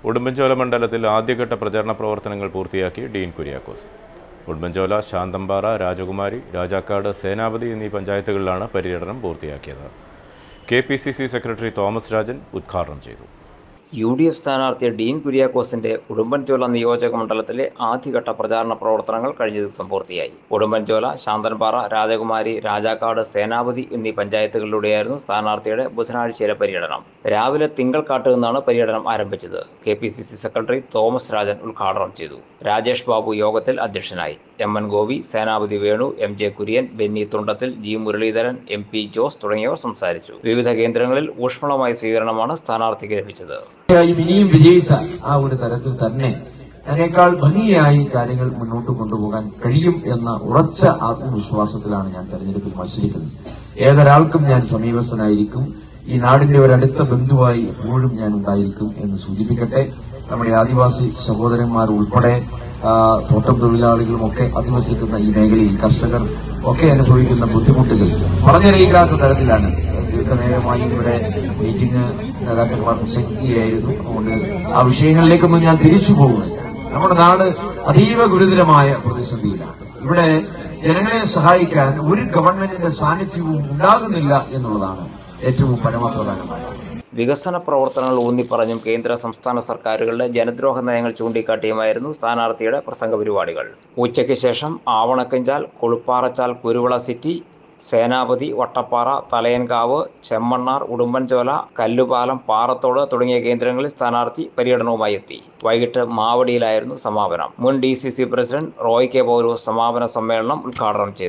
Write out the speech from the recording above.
ഉടുമ്പൻചോല മണ്ഡലത്തിൽ ആദ്യഘട്ട പ്രചാരണ പ്രവർത്തനങ്ങൾ പൂർത്തിയാക്കി ഡീൻ കുര്യാക്കോസ്. ഉടുമ്പൻചോല, ശാന്തമ്പാറ, രാജകുമാരി, രാജാക്കാട്, സേനാപതി എന്നീ പഞ്ചായത്തുകളിലാണ് പര്യടനം പൂർത്തിയാക്കിയത്. KPCC സെക്രട്ടറി തോമസ് രാജൻ ഉദ്ഘാടനം ചെയ്തു. UDF സ്ഥാനാർത്ഥി ഡീൻ കുര്യാക്കോസിന്റെ ഉടുമ്പൻചോല നിയോജക മണ്ഡലത്തിലെ ആദ്യഘട്ട പ്രചാരണ പ്രവർത്തനങ്ങൾ കഴിഞ്ഞ ദിവസം പൂർത്തിയായി. ഉടുമ്പൻചോല, ശാന്തൻപാറ, രാജകുമാരി, രാജാക്കാട്, സേനാപതി എന്നീ പഞ്ചായത്തുകളിലൂടെയായിരുന്നു സ്ഥാനാർത്ഥിയുടെ ബുധനാഴ്ചയിലെ പര്യടനം. രാവിലെ തിങ്കൾക്കാട്ട് നിന്നാണ് പര്യടനം ആരംഭിച്ചത്. KPCC സെക്രട്ടറി തോമസ് രാജൻ ഉദ്ഘാടനം ചെയ്തു. രാജേഷ് ബാബു യോഗത്തിൽ അധ്യക്ഷനായി. MN ഗോപി, സേനാപതി Venu, MJ Kurian, Benny Thundathil, G Muraleedharan, MP Jose തുടങ്ങിയവർ സംസാരിച്ചു. വിവിധ കേന്ദ്രങ്ങളിൽ ഊഷ്മളമായ സ്വീകരണമാണ് സ്ഥാനാർത്ഥിക്ക് ലഭിച്ചത്. ഇനിയും വിജയിച്ച ആ ഒരു തരത്തിൽ തന്നെ അതിനേക്കാൾ ഭംഗിയായി കാര്യങ്ങൾ മുന്നോട്ട് കൊണ്ടുപോകാൻ കഴിയും എന്ന ഉറച്ച ആത്മവിശ്വാസത്തിലാണ് ഞാൻ തെരഞ്ഞെടുപ്പിൽ മത്സരിക്കുന്നത്. ഏതൊരാൾക്കും ഞാൻ സമീപസ്ഥനായിരിക്കും. ഈ നാടിന്റെ ഒരടുത്ത ബന്ധുവായി എപ്പോഴും ഞാൻ ഉണ്ടായിരിക്കും എന്ന് സൂചിപ്പിക്കട്ടെ. നമ്മുടെ ആദിവാസി സഹോദരന്മാർ ഉൾപ്പെടെ തോട്ടം തൊഴിലാളികളും ഒക്കെ അധിവസിക്കുന്ന ഈ മേഖലയിൽ കർഷകർ ഒക്കെ അനുഭവിക്കുന്ന ബുദ്ധിമുട്ടുകൾ പറഞ്ഞറിയിക്കാത്ത തരത്തിലാണ്. ദീർഘനേരമായി ഇവിടെ മീറ്റിംഗ് നേതാക്കന്മാർ പ്രസംഗിക്കുകയായിരുന്നു. അതുകൊണ്ട് ആ വിഷയങ്ങളിലേക്കൊന്നും ഞാൻ തിരിച്ചു പോകുന്നില്ല. നമ്മുടെ നാട് അതീവ ഗുരുതരമായ പ്രതിസന്ധിയിലാണ്. ഇവിടെ ജനങ്ങളെ സഹായിക്കാൻ ഒരു ഗവൺമെന്റിന്റെ സാന്നിധ്യവും ഉണ്ടാകുന്നില്ല എന്നുള്ളതാണ് ഏറ്റവും പരമപ്രധാനമായത്. വികസന പ്രവർത്തനങ്ങൾ ഊന്നിപ്പറഞ്ഞും കേന്ദ്ര സംസ്ഥാന സർക്കാരുകളുടെ ജനദ്രോഹ നയങ്ങൾ ചൂണ്ടിക്കാട്ടിയുമായിരുന്നു സ്ഥാനാർത്ഥിയുടെ പ്രസംഗ പരിപാടികൾ. ഉച്ചയ്ക്ക് ശേഷം ആവണക്കഞ്ചാൽ, കൊളുപ്പാറച്ചാൽ, കുരുവിള സിറ്റി, സേനാപതി, വട്ടപ്പാറ, തലയൻകാവ്, ചെമ്മണ്ണാർ, ഉടുമ്പൻചോല, കല്ലുപാലം, പാറത്തോട് തുടങ്ങിയ കേന്ദ്രങ്ങളിൽ സ്ഥാനാർത്ഥി പര്യടനവുമായി എത്തി. വൈകിട്ട് മാവടിയിലായിരുന്നു സമാപനം. മുൻ DCC president Roy K. Paulose സമാപന സമ്മേളനം ഉദ്ഘാടനം ചെയ്തു.